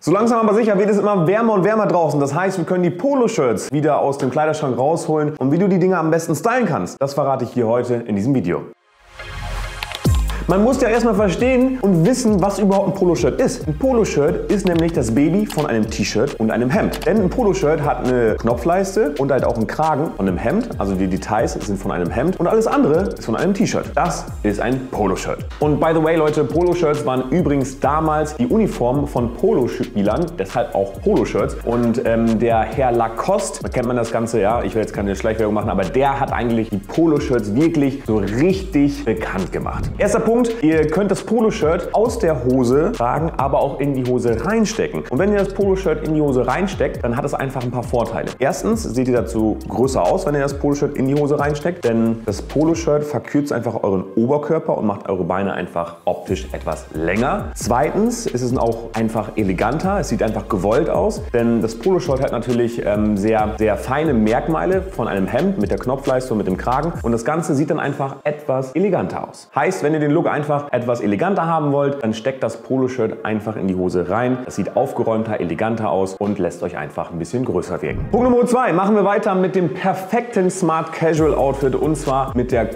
So langsam aber sicher wird es immer wärmer und wärmer draußen. Das heißt, wir können die Poloshirts wieder aus dem Kleiderschrank rausholen. Und wie du die Dinger am besten stylen kannst, das verrate ich hier heute in diesem Video. Man muss ja erstmal verstehen und wissen, was überhaupt ein Poloshirt ist. Ein Poloshirt ist nämlich das Baby von einem T-Shirt und einem Hemd. Denn ein Poloshirt hat eine Knopfleiste und halt auch einen Kragen von einem Hemd. Also die Details sind von einem Hemd und alles andere ist von einem T-Shirt. Das ist ein Poloshirt. Und by the way, Leute, Poloshirts waren übrigens damals die Uniform von Polospielern, deshalb auch Poloshirts. Und der Herr Lacoste, da kennt man das Ganze, ja, ich will jetzt keine Schleichwerbung machen, aber der hat eigentlich die Poloshirts wirklich so richtig bekannt gemacht. Erster Punkt. Ihr könnt das Poloshirt aus der Hose tragen, aber auch in die Hose reinstecken. Und wenn ihr das Poloshirt in die Hose reinsteckt, dann hat es einfach ein paar Vorteile. Erstens seht ihr dazu größer aus, wenn ihr das Poloshirt in die Hose reinsteckt, denn das Poloshirt verkürzt einfach euren Oberkörper und macht eure Beine einfach optisch etwas länger. Zweitens ist es auch einfach eleganter, es sieht einfach gewollt aus, denn das Poloshirt hat natürlich sehr, sehr feine Merkmale von einem Hemd mit der Knopfleiste und mit dem Kragen und das Ganze sieht dann einfach etwas eleganter aus. Heißt, wenn ihr den Look einfach etwas eleganter haben wollt, dann steckt das Poloshirt einfach in die Hose rein. Das sieht aufgeräumter, eleganter aus und lässt euch einfach ein bisschen größer wirken. Punkt Nummer 2. Machen wir weiter mit dem perfekten Smart Casual Outfit und zwar mit der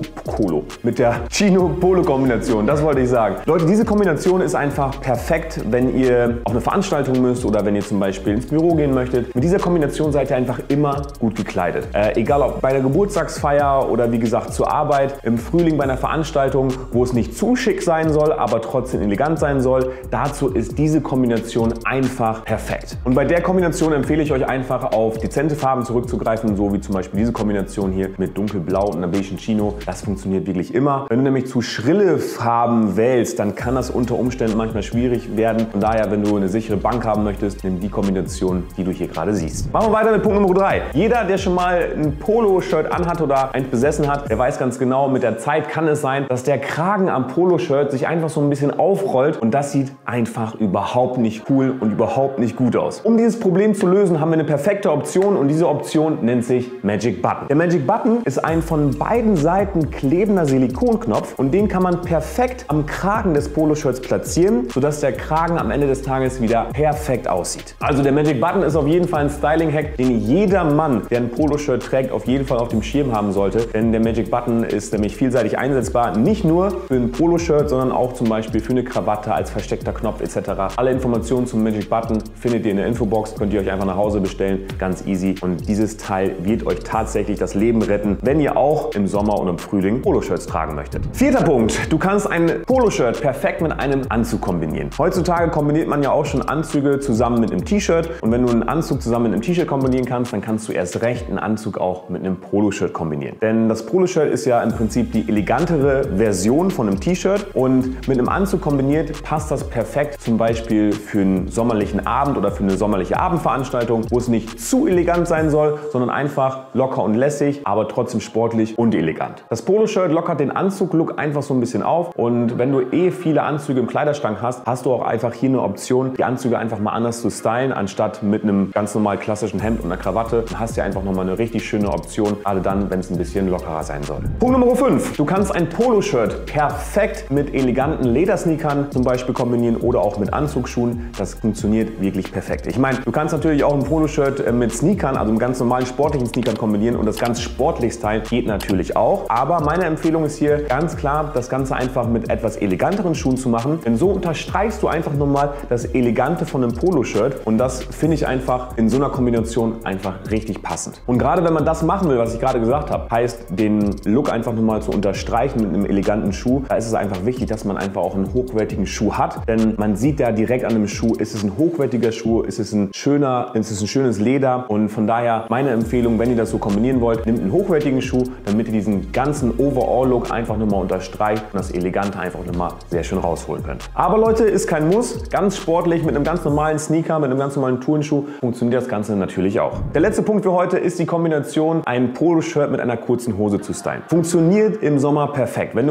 Chino Polo Kombination. Das wollte ich sagen. Leute, diese Kombination ist einfach perfekt, wenn ihr auf eine Veranstaltung müsst oder wenn ihr zum Beispiel ins Büro gehen möchtet. Mit dieser Kombination seid ihr einfach immer gut gekleidet. Egal ob bei der Geburtstagsfeier oder wie gesagt zur Arbeit, im Frühling bei einer Veranstaltung, wo es nicht zu schick sein soll, aber trotzdem elegant sein soll. Dazu ist diese Kombination einfach perfekt. Und bei der Kombination empfehle ich euch einfach auf dezente Farben zurückzugreifen, so wie zum Beispiel diese Kombination hier mit dunkelblau und einer beigen Chino. Das funktioniert wirklich immer. Wenn du nämlich zu schrille Farben wählst, dann kann das unter Umständen manchmal schwierig werden. Von daher, wenn du eine sichere Bank haben möchtest, nimm die Kombination, die du hier gerade siehst. Machen wir weiter mit Punkt Nummer 3. Jeder, der schon mal ein Polo-Shirt anhat oder eins besessen hat, der weiß ganz genau, mit der Zeit kann es sein, dass der Kragen am Poloshirt sich einfach so ein bisschen aufrollt und das sieht einfach überhaupt nicht cool und überhaupt nicht gut aus. Um dieses Problem zu lösen, haben wir eine perfekte Option und diese Option nennt sich Magic Button. Der Magic Button ist ein von beiden Seiten klebender Silikonknopf und den kann man perfekt am Kragen des Poloshirts platzieren, sodass der Kragen am Ende des Tages wieder perfekt aussieht. Also der Magic Button ist auf jeden Fall ein Styling-Hack, den jeder Mann, der ein Poloshirt trägt, auf jeden Fall auf dem Schirm haben sollte, denn der Magic Button ist nämlich vielseitig einsetzbar, nicht nur für ein Poloshirt, sondern auch zum Beispiel für eine Krawatte als versteckter Knopf etc. Alle Informationen zum Magic Button findet ihr in der Infobox, könnt ihr euch einfach nach Hause bestellen, ganz easy und dieses Teil wird euch tatsächlich das Leben retten, wenn ihr auch im Sommer und im Frühling Poloshirts tragen möchtet. Vierter Punkt, du kannst ein Poloshirt perfekt mit einem Anzug kombinieren. Heutzutage kombiniert man ja auch schon Anzüge zusammen mit einem T-Shirt und wenn du einen Anzug zusammen mit einem T-Shirt kombinieren kannst, dann kannst du erst recht einen Anzug auch mit einem Poloshirt kombinieren. Denn das Poloshirt ist ja im Prinzip die elegantere Version von einem T-Shirt und mit einem Anzug kombiniert passt das perfekt zum Beispiel für einen sommerlichen Abend oder für eine sommerliche Abendveranstaltung, wo es nicht zu elegant sein soll, sondern einfach locker und lässig, aber trotzdem sportlich und elegant. Das Poloshirt lockert den Anzug-Look einfach so ein bisschen auf und wenn du viele Anzüge im Kleiderschrank hast, hast du auch einfach hier eine Option, die Anzüge einfach mal anders zu stylen, anstatt mit einem ganz normal klassischen Hemd und einer Krawatte. Dann hast du einfach nochmal eine richtig schöne Option, gerade dann, wenn es ein bisschen lockerer sein soll. Punkt Nummer 5. Du kannst ein Poloshirt perfekt mit eleganten Ledersneakern zum Beispiel kombinieren oder auch mit Anzugsschuhen. Das funktioniert wirklich perfekt. Ich meine, du kannst natürlich auch ein Poloshirt mit Sneakern, also mit ganz normalen sportlichen Sneakern kombinieren und das ganz sportlich stylen geht natürlich auch. Aber meine Empfehlung ist hier ganz klar, das Ganze einfach mit etwas eleganteren Schuhen zu machen, denn so unterstreichst du einfach nochmal das Elegante von einem Poloshirt und das finde ich einfach in so einer Kombination einfach richtig passend. Und gerade wenn man das machen will, was ich gerade gesagt habe, heißt den Look einfach nochmal zu unterstreichen mit einem eleganten Schuh, da ist es einfach wichtig, dass man einfach auch einen hochwertigen Schuh hat, denn man sieht ja direkt an dem Schuh, ist es ein hochwertiger Schuh, ist es ein schönes Leder und von daher meine Empfehlung, wenn ihr das so kombinieren wollt, nehmt einen hochwertigen Schuh, damit ihr diesen ganzen Overall-Look einfach nochmal unterstreicht und das Elegante einfach nochmal sehr schön rausholen könnt. Aber Leute, ist kein Muss, ganz sportlich mit einem ganz normalen Sneaker, mit einem ganz normalen Turnschuh funktioniert das Ganze natürlich auch. Der letzte Punkt für heute ist die Kombination, ein Poloshirt mit einer kurzen Hose zu stylen. Funktioniert im Sommer perfekt. Wenn du mit deiner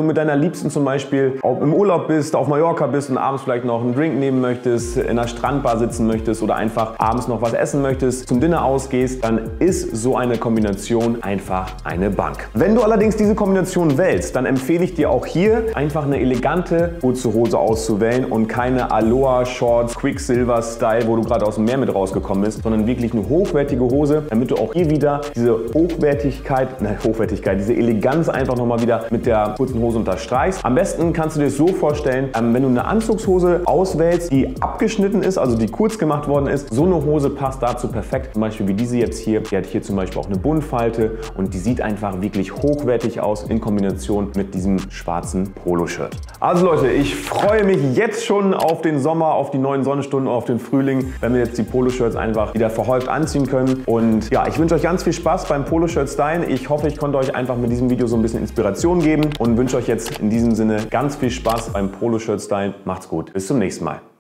liebsten zum Beispiel auch im Urlaub bist, auf Mallorca bist und abends vielleicht noch einen Drink nehmen möchtest, in einer Strandbar sitzen möchtest oder einfach abends noch was essen möchtest, zum Dinner ausgehst, dann ist so eine Kombination einfach eine Bank. Wenn du allerdings diese Kombination wählst, dann empfehle ich dir auch hier einfach eine elegante kurze Hose auszuwählen und keine Aloha Shorts Quicksilver Style, wo du gerade aus dem Meer mit rausgekommen bist, sondern wirklich eine hochwertige Hose, damit du auch hier wieder diese diese Eleganz einfach nochmal wieder mit der kurzen Hose unterstreichst. Am besten kannst du dir das so vorstellen, wenn du eine Anzugshose auswählst, die abgeschnitten ist, also die kurz gemacht worden ist, so eine Hose passt dazu perfekt. Zum Beispiel wie diese jetzt hier, die hat hier zum Beispiel auch eine Buntfalte und die sieht einfach wirklich hochwertig aus in Kombination mit diesem schwarzen Poloshirt. Also Leute, ich freue mich jetzt schon auf den Sommer, auf die neuen Sonnenstunden, auf den Frühling, wenn wir jetzt die Poloshirts einfach wieder verhäuft anziehen können. Und ja, ich wünsche euch ganz viel Spaß beim Poloshirt Stylen. Ich hoffe, ich konnte euch einfach mit diesem Video so ein bisschen Inspiration geben und wünsche euch jetzt in diesem Sinne ganz viel Spaß beim Poloshirt Stylen. Macht's gut, bis zum nächsten Mal.